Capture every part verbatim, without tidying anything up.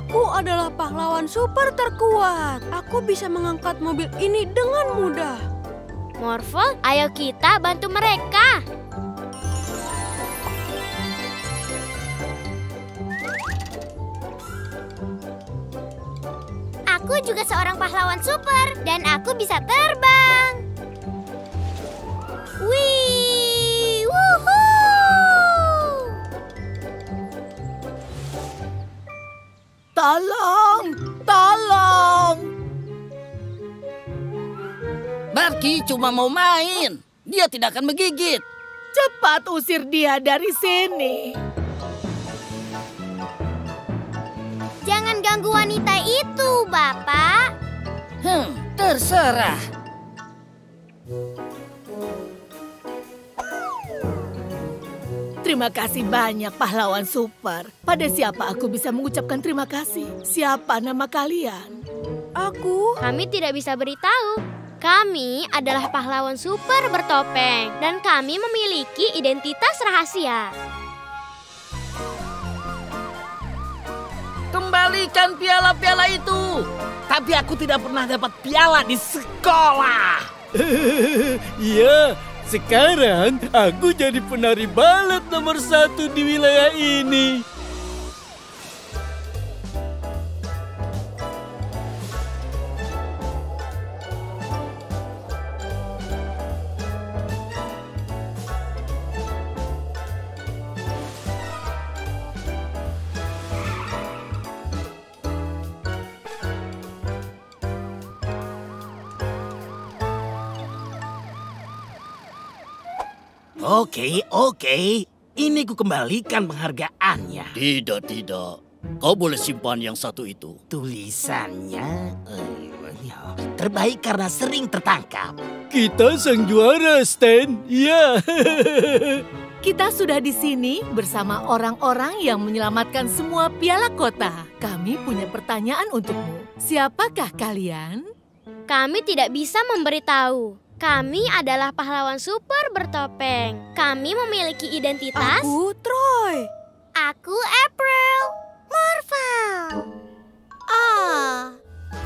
Aku adalah pahlawan super terkuat. Aku bisa mengangkat mobil ini dengan mudah. Morphle, ayo kita bantu mereka. Aku juga seorang pahlawan super dan aku bisa terbang. Wih, wuhuu! Tolong, tolong. Barky cuma mau main. Dia tidak akan menggigit. Cepat usir dia dari sini. Jangan ganggu wanita itu, Bapak. Hmm, terserah. Terima kasih banyak pahlawan super. Pada siapa aku bisa mengucapkan terima kasih? Siapa nama kalian? Aku... Kami tidak bisa beritahu. Kami adalah pahlawan super bertopeng dan kami memiliki identitas rahasia. Kembalikan piala-piala itu. Tapi aku tidak pernah dapat piala di sekolah. Iya, sekarang aku jadi penari balet nomor satu di wilayah ini. Oke, oke. Ini ku kembalikan penghargaannya. Tidak, tidak. Kau boleh simpan yang satu itu. Tulisannya eh, terbaik karena sering tertangkap. Kita sang juara, Stan. Iya. Kita sudah di sini bersama orang-orang yang menyelamatkan semua piala kota. Kami punya pertanyaan untukmu. Siapakah kalian? Kami tidak bisa memberitahu. Kami adalah pahlawan super bertopeng. Kami memiliki identitas. Aku Troy. Aku April. Morphle. Ah.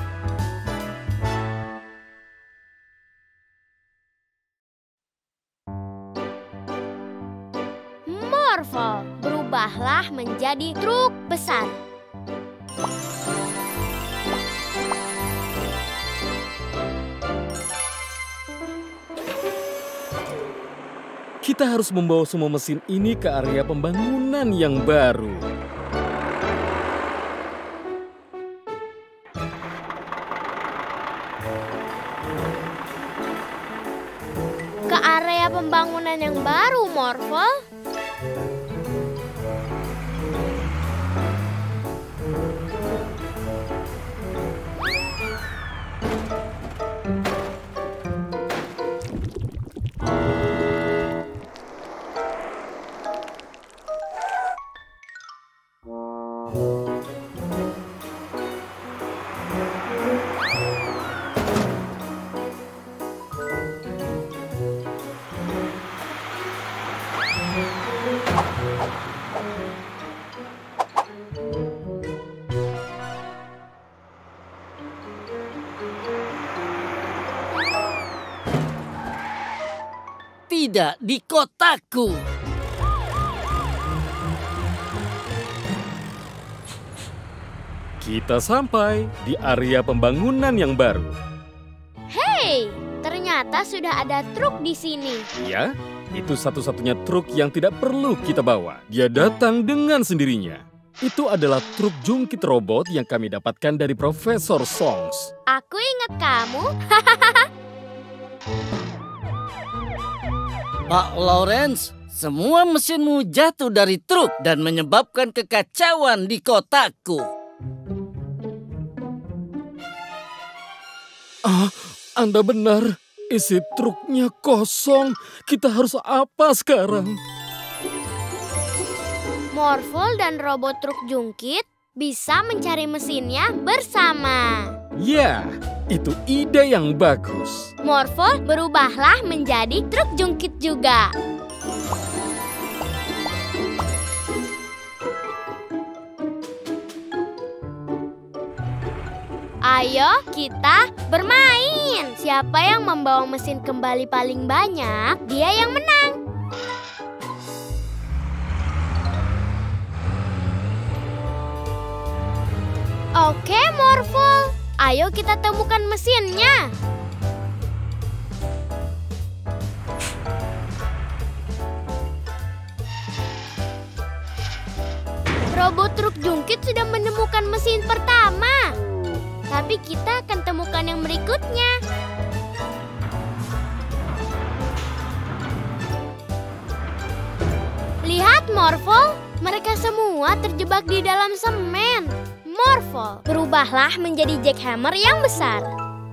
Morphle, berubahlah menjadi truk besar. Kita harus membawa semua mesin ini ke area pembangunan yang baru. Ke area pembangunan yang baru, Morphle. Tidak di kotaku. Kita sampai di area pembangunan yang baru. Hei, ternyata sudah ada truk di sini. Ya, itu satu-satunya truk yang tidak perlu kita bawa. Dia datang dengan sendirinya. Itu adalah truk jungkit robot yang kami dapatkan dari Profesor Songs. Aku ingat kamu. Pak Lawrence, semua mesinmu jatuh dari truk dan menyebabkan kekacauan di kotaku. Ah, Anda benar. Isi truknya kosong. Kita harus apa sekarang? Morphle dan robot truk jungkit bisa mencari mesinnya bersama. Ya, itu ide yang bagus. Morphle, berubahlah menjadi truk jungkit juga. Ayo kita bermain. Siapa yang membawa mesin kembali paling banyak, dia yang menang. Oke, Morphle. Ayo kita temukan mesinnya. Robot truk jungkit sudah menemukan mesin pertama. Tapi kita akan temukan yang berikutnya. Lihat, Morphle. Mereka semua terjebak di dalam semen. Morphle, berubahlah menjadi jackhammer yang besar.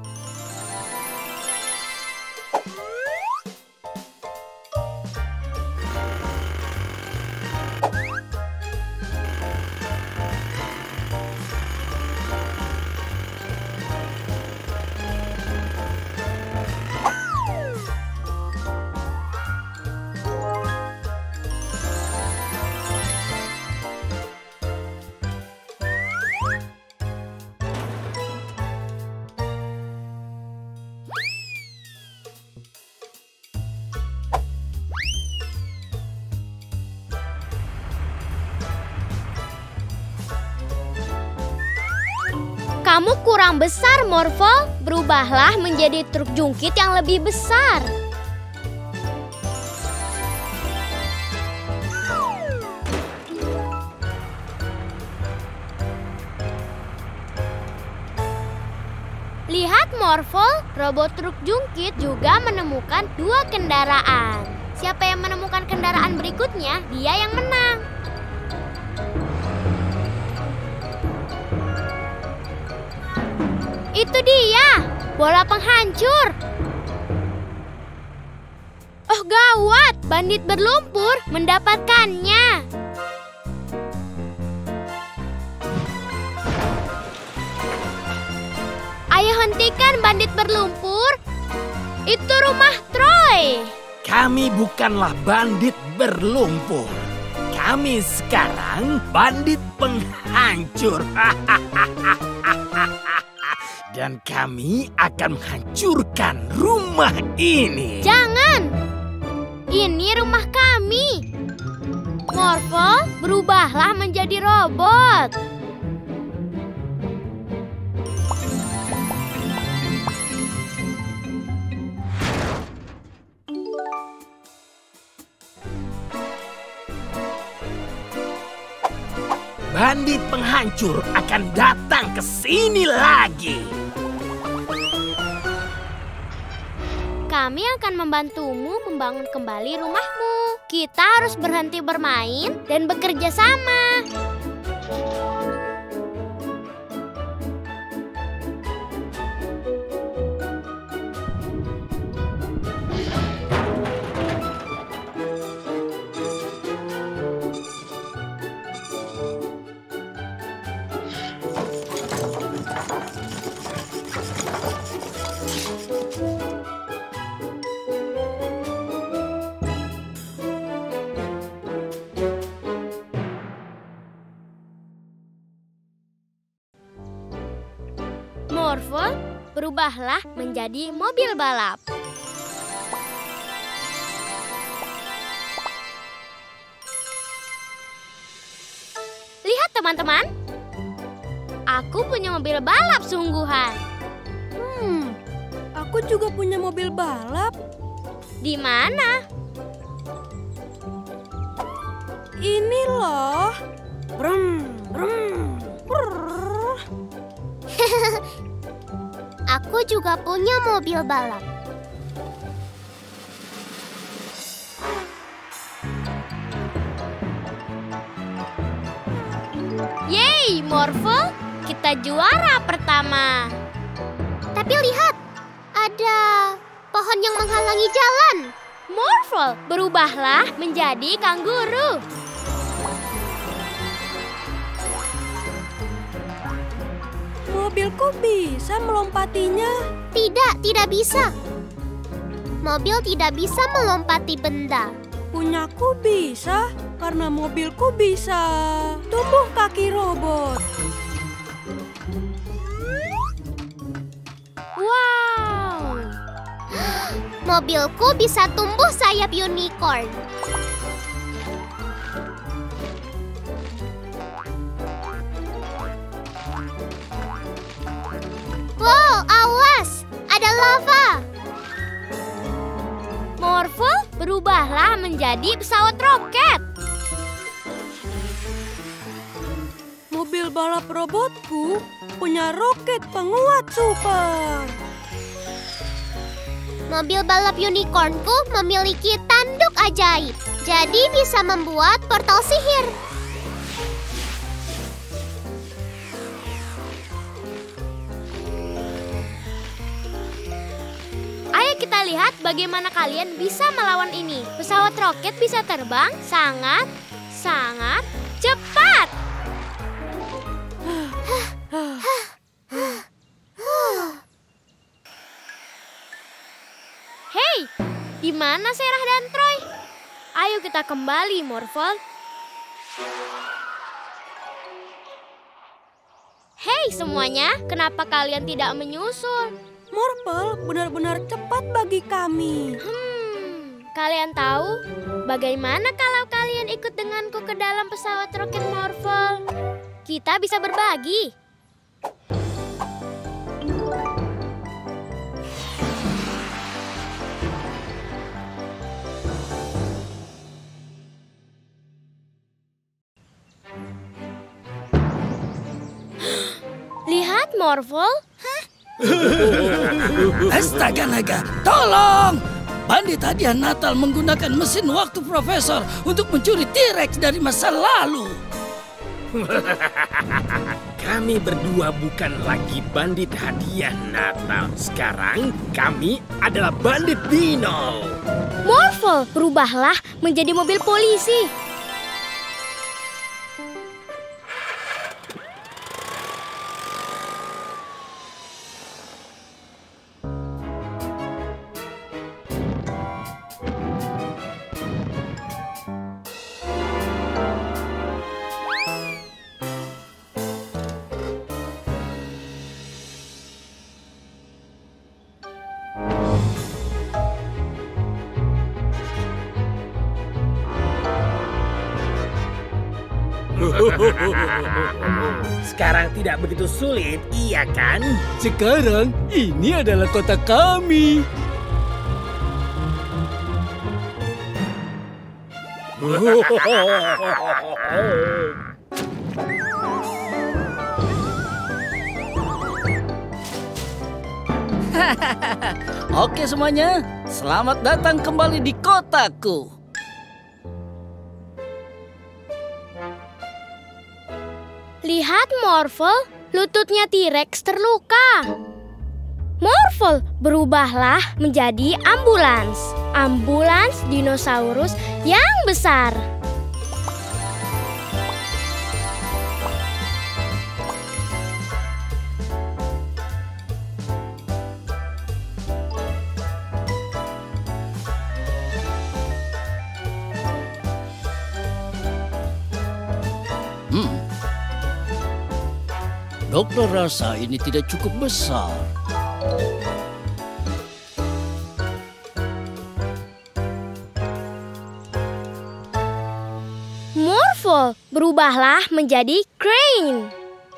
Kamu kurang besar, Morphle. Berubahlah menjadi truk jungkit yang lebih besar. Lihat, Morphle. Robot truk jungkit juga menemukan dua kendaraan. Siapa yang menemukan kendaraan berikutnya, dia yang menang. Itu dia, bola penghancur. Oh gawat, bandit berlumpur mendapatkannya. Ayo hentikan bandit berlumpur. Itu rumah Troy. Kami bukanlah bandit berlumpur. Kami sekarang bandit penghancur. Dan kami akan menghancurkan rumah ini. Jangan! Ini rumah kami. Morphle, berubahlah menjadi robot. Bandit penghancur akan datang ke sini lagi. Kami akan membantumu membangun kembali rumahmu. Kita harus berhenti bermain dan bekerja sama. Morphle, berubahlah menjadi mobil balap. Lihat teman-teman, aku punya mobil balap sungguhan. Hmm, aku juga punya mobil balap. Di mana? Ini loh. Brum, brum, brrr. Aku juga punya mobil balap. Yeay, Morphle, kita juara pertama. Tapi lihat, ada pohon yang menghalangi jalan. Morphle, berubahlah menjadi kanguru. Mobilku bisa melompatinya. Tidak, tidak bisa. Mobil tidak bisa melompati benda. Punyaku bisa, karena mobilku bisa tumbuh kaki robot. Wow. Mobilku bisa tumbuh sayap unicorn. Wow, awas! Ada lava. Morphle, berubahlah menjadi pesawat roket. Mobil balap robotku punya roket penguat super. Mobil balap unicornku memiliki tanduk ajaib, jadi bisa membuat portal sihir. Ayo kita lihat bagaimana kalian bisa melawan ini. Pesawat roket bisa terbang sangat, sangat cepat. Hei, di mana Serah dan Troy? Ayo kita kembali, Morphle. Hei semuanya, kenapa kalian tidak menyusul? Morphle benar-benar cepat bagi kami. Hmm, kalian tahu bagaimana kalau kalian ikut denganku ke dalam pesawat roket Morphle? Kita bisa berbagi. Lihat, Morphle. Astaga naga, tolong! Bandit hadiah Natal menggunakan mesin waktu Profesor untuk mencuri T-Rex dari masa lalu. Kami berdua bukan lagi bandit hadiah Natal. Sekarang kami adalah bandit Dino. Morphle, berubahlah menjadi mobil polisi. Sekarang tidak begitu sulit, iya kan? Sekarang ini adalah kota kami. Oke semuanya, selamat datang kembali di kotaku. Lihat, Morphle, lututnya T-Rex terluka. Morphle, berubahlah menjadi ambulans. Ambulans dinosaurus yang besar. Hmm. Dokter rasa ini tidak cukup besar. Morphle, berubahlah menjadi crane.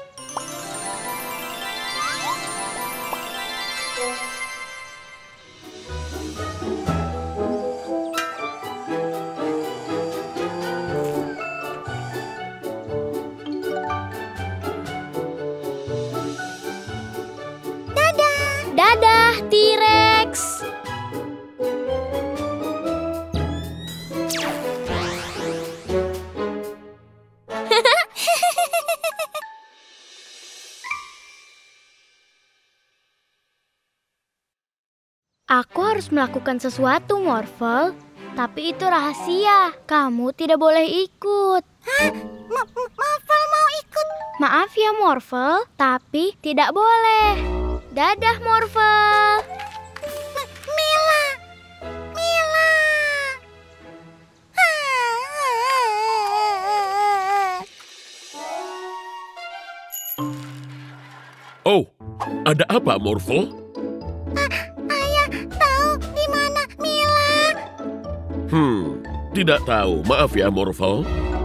Dadah, T-Rex. Aku harus melakukan sesuatu, Morphle. Tapi itu rahasia. Kamu tidak boleh ikut. Hah? Morphle mau ikut? Maaf ya, Morphle. Tapi tidak boleh. Dadah, Morphle. Mila. Mila. Oh, ada apa, Morphle? Hmm, tidak tahu. Maaf ya, Morphle.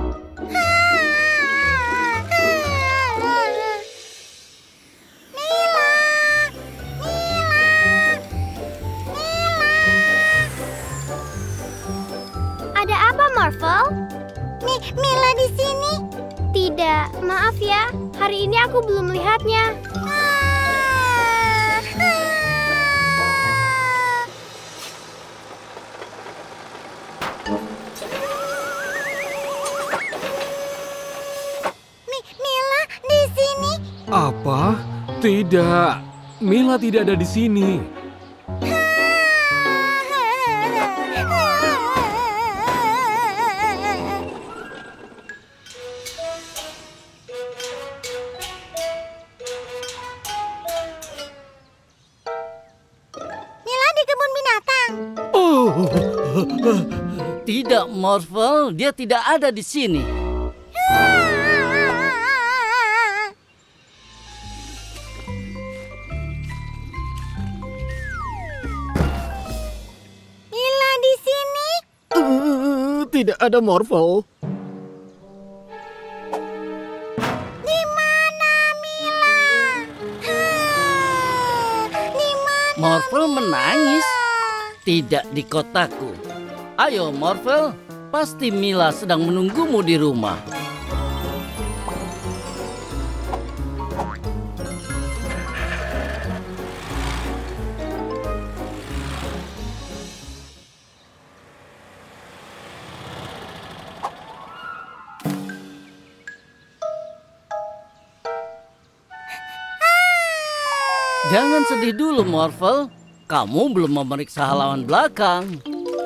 Ada apa, Morphle? Mi Mila di sini? Tidak, maaf ya. Hari ini aku belum melihatnya. Ah, ah. Mi Mila di sini? Apa? Tidak. Mila tidak ada di sini. Mila di kebun binatang. Oh, tidak, Morphle. Dia tidak ada di sini. Mila di sini? Uh, tidak ada Morphle. Di mana Mila? Ah, Di mana? Morphle menangis. Tidak di kotaku. Ayo, Morphle. Pasti Mila sedang menunggumu di rumah. Jangan sedih dulu, Morphle. Kamu belum memeriksa halaman belakang.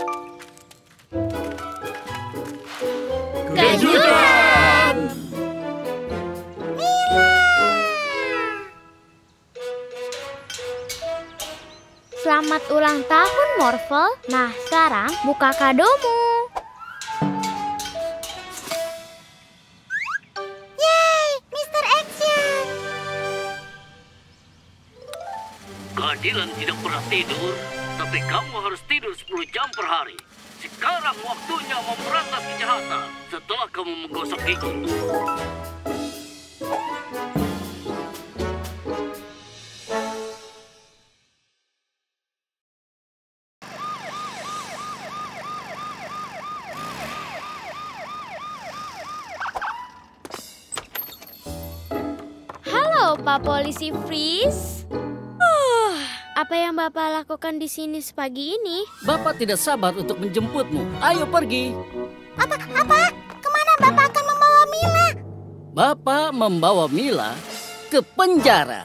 Kejutan! Selamat ulang tahun, Morphle. Nah, sekarang buka kadomu. Yeay, mister Action. Keadilan tidak pernah tidur, tapi kamu harus tidur sepuluh jam per hari. Sekarang waktunya memberantas kejahatan setelah kamu menggosok gigi. Halo, Pak Polisi Freeze. Apa yang Bapak lakukan di sini sepagi ini? Bapak tidak sabar untuk menjemputmu. Ayo pergi. Apa? Apa? Kemana Bapak akan membawa Mila? Bapak membawa Mila ke penjara.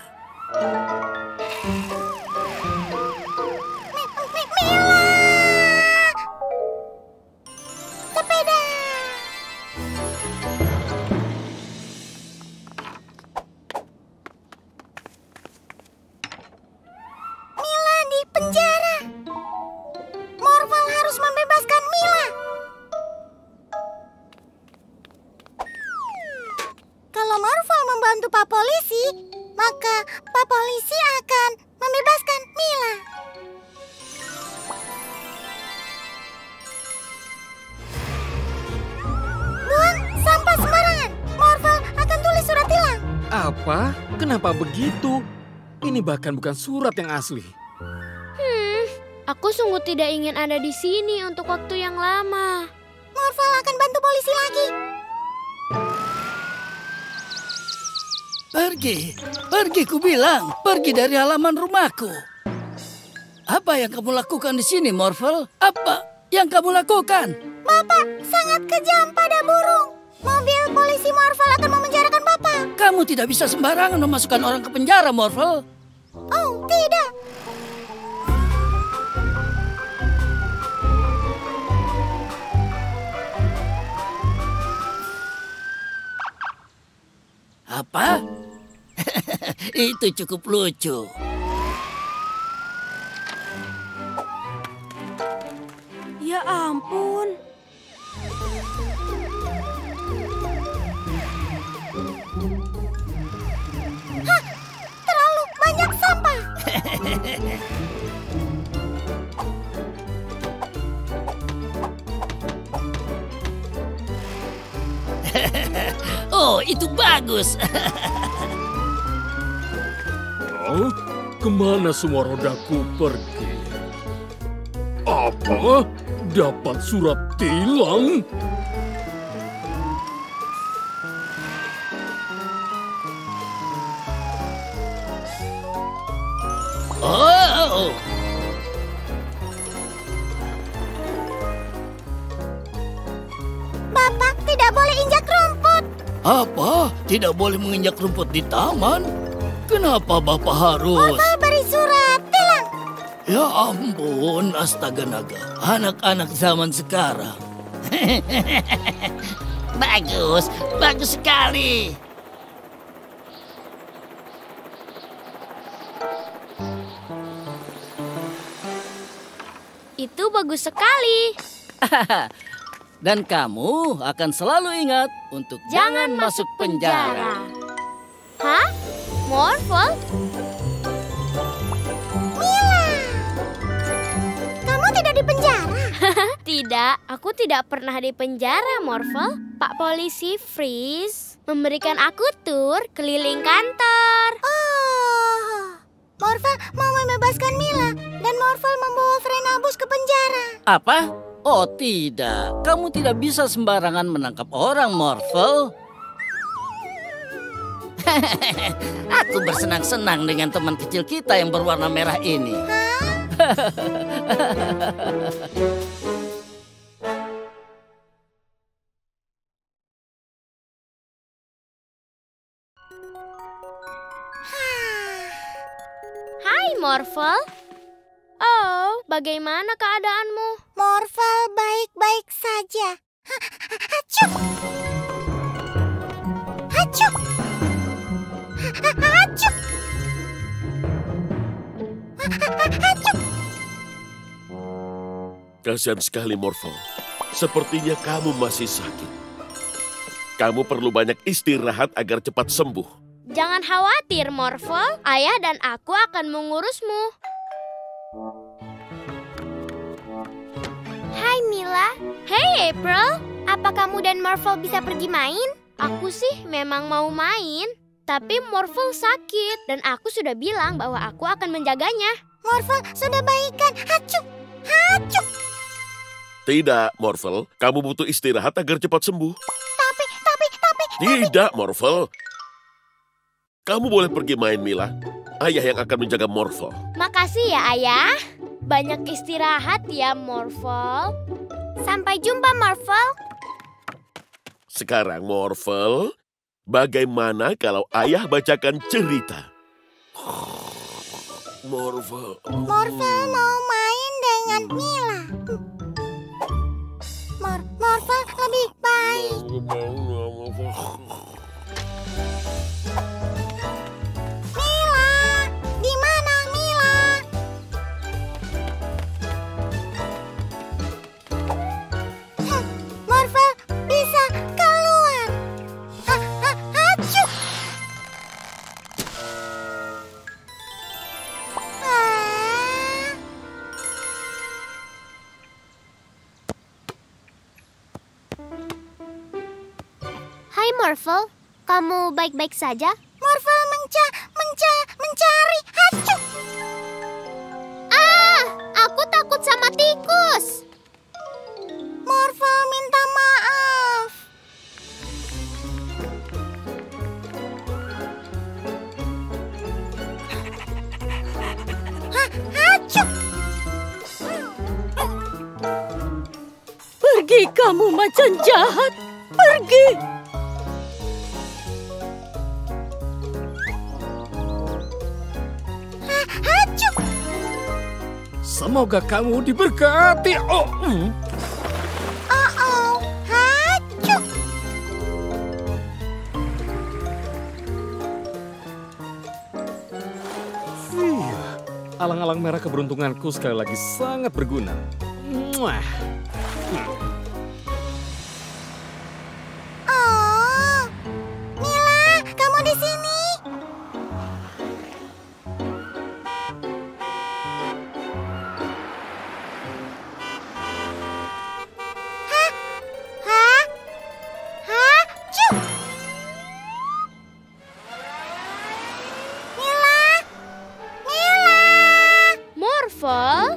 Mi- Mi- Mila! Sepeda! Mila di penjara. Morphle harus membebaskan Mila. Kalau Morphle membantu Pak Polisi, maka Pak Polisi akan membebaskan Mila. Buang sampah sembarangan. Morphle akan tulis surat tilang. Apa? Kenapa begitu? Ini bahkan bukan surat yang asli. Hmm, aku sungguh tidak ingin ada di sini untuk waktu yang lama. Morphle akan bantu polisi lagi. Pergi, pergi ku bilang, pergi dari halaman rumahku. Apa yang kamu lakukan di sini, Morphle? Apa yang kamu lakukan? Bapak sangat kejam pada burung. Mobil polisi Morphle akan memenjarakan Bapak. Kamu tidak bisa sembarangan memasukkan orang ke penjara, Morphle. Oh, tidak. Apa? Itu cukup lucu. Ya ampun. Hah, terlalu banyak sampah. Oh, itu bagus. Oh, kemana semua rodaku pergi? Apa? Dapat surat tilang? Oh. Bapak tidak boleh injak rumput. Apa? Tidak boleh menginjak rumput di taman? Kenapa Bapak harus? Morphle beri surat tilang. Ya ampun, astaga naga. Anak-anak zaman sekarang. Bagus, bagus sekali. Itu bagus sekali. Dan kamu akan selalu ingat untuk jangan, jangan masuk penjara. Hah? Morphle? Mila, kamu tidak di penjara? Tidak, aku tidak pernah di penjara, Morphle. Pak Polisi Freeze memberikan aku tur keliling kantor. Oh, Morphle mau membebaskan Mila dan Morphle membawa Frenabus ke penjara. Apa? Oh tidak, kamu tidak bisa sembarangan menangkap orang, Morphle. Aku bersenang-senang dengan teman kecil kita yang berwarna merah ini. Hai, Morphle. Oh, bagaimana keadaanmu? Morphle baik-baik saja. Hacuk! Hacuk! Hacuk! Hacuk! Kasihan sekali, Morphle. Sepertinya kamu masih sakit. Kamu perlu banyak istirahat agar cepat sembuh. Jangan khawatir, Morphle. Ayah dan aku akan mengurusmu. Hai, Mila. Hey, April. Apa kamu dan Morphle bisa pergi main? Aku sih memang mau main. Tapi Morphle sakit dan aku sudah bilang bahwa aku akan menjaganya. Morphle sudah baikan. Hacuk! Hacuk! Tidak, Morphle. Kamu butuh istirahat agar cepat sembuh. Tapi, tapi, tapi... Tidak, Morphle. Kamu boleh pergi main, Mila. Ayah yang akan menjaga Morphle. Makasih ya, Ayah. Banyak istirahat ya, Morphle. Sampai jumpa, Morphle. Sekarang, Morphle, bagaimana kalau Ayah bacakan cerita? Morphle. Morphle mau main dengan Mila. Mor Morphle lebih baik. Mila, di mana Mila? Hm, Morphle bisa keluar. Ha, ha, hacuk. Ah. Hai, Morphle. Kamu baik-baik saja? Morphle menca menca mencari hacuk. Ah, aku takut sama tikus. Morphle minta maaf. Ha, hacuk. Pergi kamu macan jahat, pergi. Ha, hacuk. Semoga kamu diberkati. Oh, mm. Oh-oh, hacuk. Iya, alang-alang merah keberuntunganku sekali lagi sangat berguna. Muah. Oh, Mila, kamu di sini? Hah? Hah? Hah? Morphle?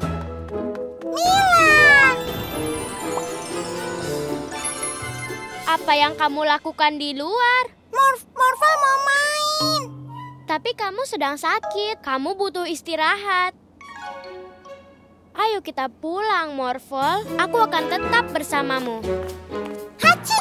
Mila! Apa yang kamu lakukan di luar? Morf Morphle mau main. Tapi kamu sedang sakit. Kamu butuh istirahat. Ayo kita pulang, Morphle. Aku akan tetap bersamamu. Hachi!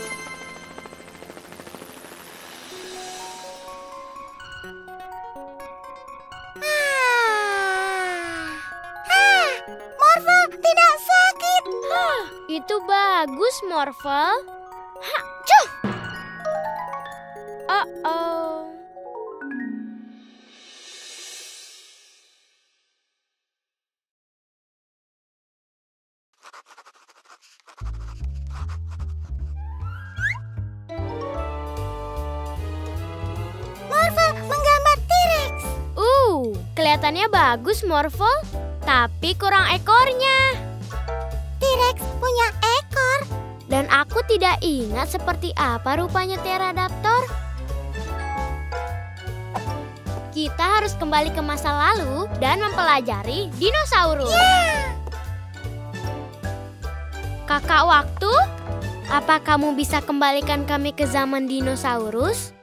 Morphle tidak sakit. Itu bagus, Morphle. Cuh! Oh-oh. Morphle menggambar T-Rex. Uh, kelihatannya bagus, Morphle. Tapi kurang ekornya. T-Rex punya ekor. Dan aku tidak ingat seperti apa rupanya Pterodactyl. Kita harus kembali ke masa lalu dan mempelajari dinosaurus. Yeah! Kakak waktu, apa kamu bisa kembalikan kami ke zaman dinosaurus?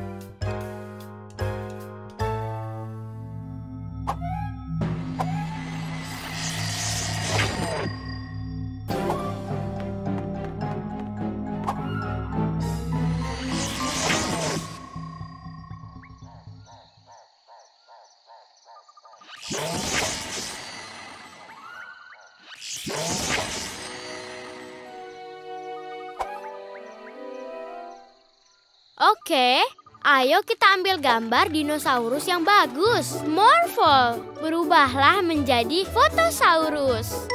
Oke, ayo kita ambil gambar dinosaurus yang bagus. Morphle, berubahlah menjadi Fotosaurus.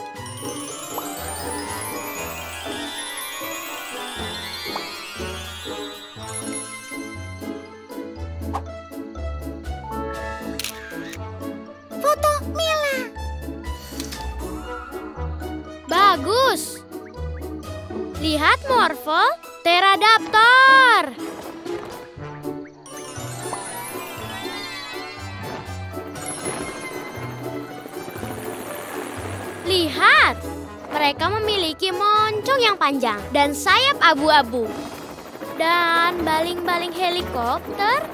Foto Mila. Bagus. Lihat, Morphle, Pterodactyl. Lihat, mereka memiliki moncong yang panjang dan sayap abu-abu. Dan baling-baling helikopter.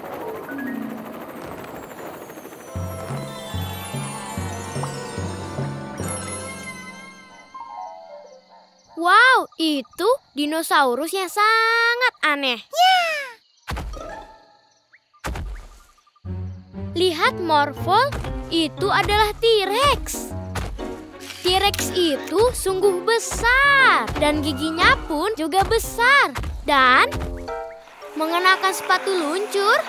Wow, itu dinosaurus yang sangat aneh. Lihat, Morphle, itu adalah T-Rex. T-Rex itu sungguh besar dan giginya pun juga besar dan mengenakan sepatu luncur.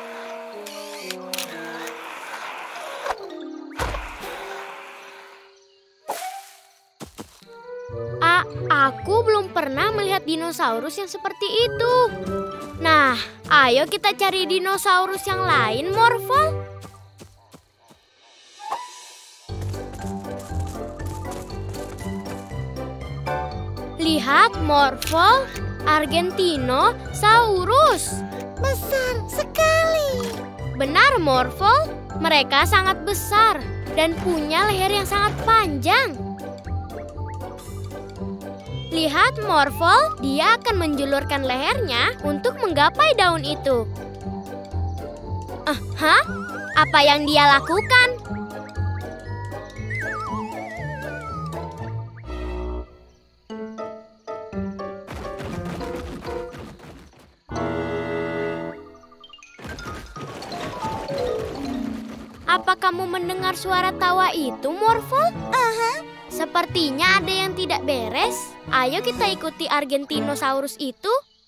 A, aku belum pernah melihat dinosaurus yang seperti itu. Nah, ayo kita cari dinosaurus yang lain, Morphle. Lihat, Morphle, Argentinosaurus. Besar sekali. Benar, Morphle. Mereka sangat besar dan punya leher yang sangat panjang. Lihat, Morphle, dia akan menjulurkan lehernya untuk menggapai daun itu. Ah, hah? Apa yang dia lakukan? Apa kamu mendengar suara tawa itu, Morphle? Aha. Sepertinya ada yang tidak beres. Ayo kita ikuti Argentinosaurus itu.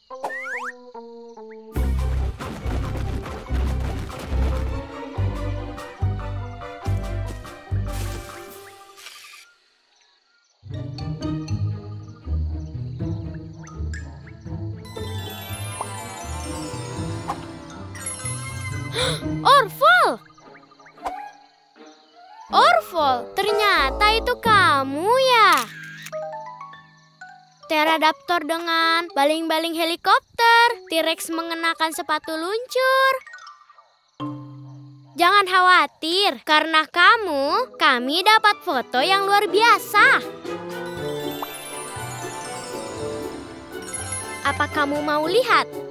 Orville! Orville, ternyata itu kamu ya. Pterodactyl dengan baling-baling helikopter, T-Rex mengenakan sepatu luncur. Jangan khawatir, karena kamu, kami dapat foto yang luar biasa. Apa kamu mau lihat?